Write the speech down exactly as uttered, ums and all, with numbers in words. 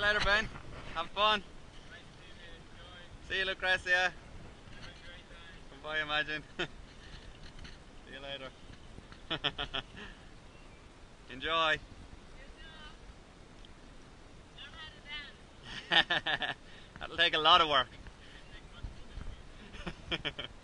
later, Ben. Have fun. See you, Lucrecia. Goodbye, Imagine. See you later. Enjoy. That'll take a lot of work.